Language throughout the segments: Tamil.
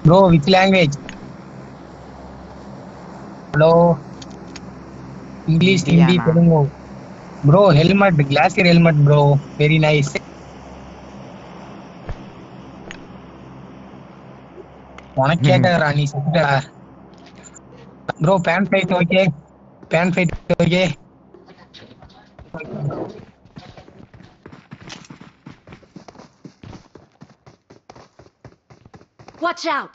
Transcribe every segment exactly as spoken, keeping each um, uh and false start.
Bro, which language? Hello, English, Hindi, இந்தியானா Telugu. Bro, helmet, glacier helmet, bro. Very nice. உனக்கு கேட்கறா நீ செத்துட்டடா. Bro, pan fight okay? Pan fight okay? Watch out!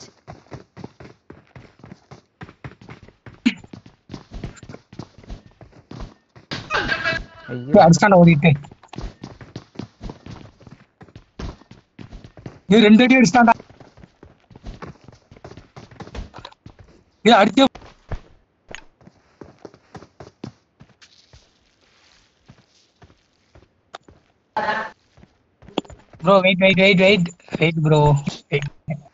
ஐயோ அடிச்சாண்ட ஓடிட்டு. இது ரெண்டு அடி அடிச்சாண்டா. இது அடிச்ச bro, wait, wait, wait, wait, wait, bro. Wait.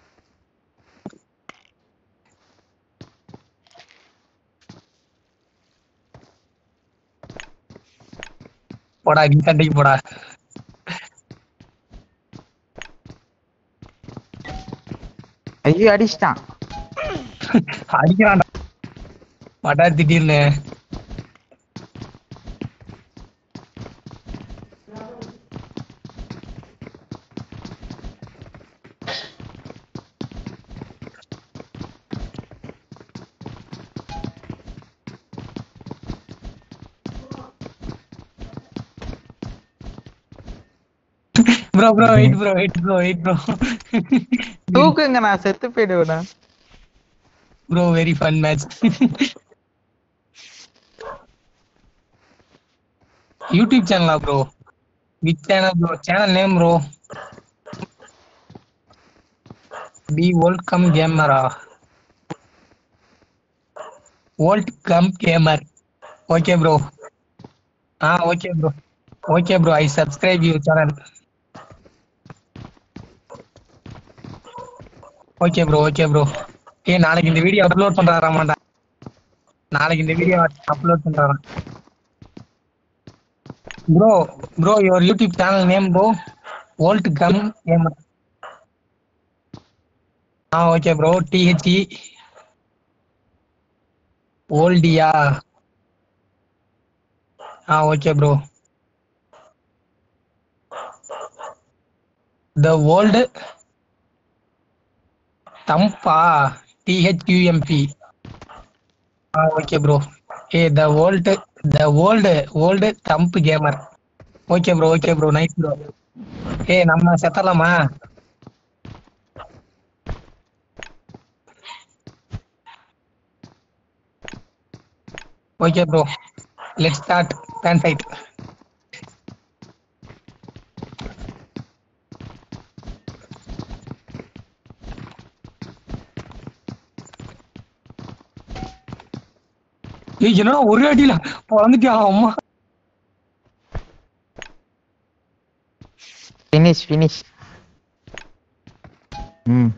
போடா நீ சண்டைக்கு போடா. ஐயோ அடிச்சிட்டான். அடிக்கிறான்டா. படா திடீர்னு. bro, bro, wait, bro, wait, bro, wait, bro. தூக்குங்க நான் செத்து போயிடுவேன். Bro, very fun match. YouTube channel, bro. Which channel, bro? Channel name, bro. Be World Cup Gamer. World Cup Gamer. Okay, bro. Ah, okay, bro. Okay, bro. I subscribe your channel. Okay, bro. Okay, bro. ஏ நாளைக்கு இந்த வீடியோ அப்லோட் பண்றாராமாண்டா. நாளைக்கு இந்த வீடியோ அப்லோட் பண்றாராம். Bro, bro, your YouTube channel name, bro. World Cup Gamer. Ah, okay, bro. T H E Oldia. Ah, okay, bro. The World Thumpa. T H U M P. Ah, okay, bro. Hey, the world, the world, world Thump Gamer. Okay, bro. Okay, bro. Nice, bro. Hey, நம்ம செத்தலாமா? Okay, bro. Let's start fan fight. ஏய் என்னடா ஒரே அடியில பொளந்துட்டியா அம்மா. Finish finish. ம்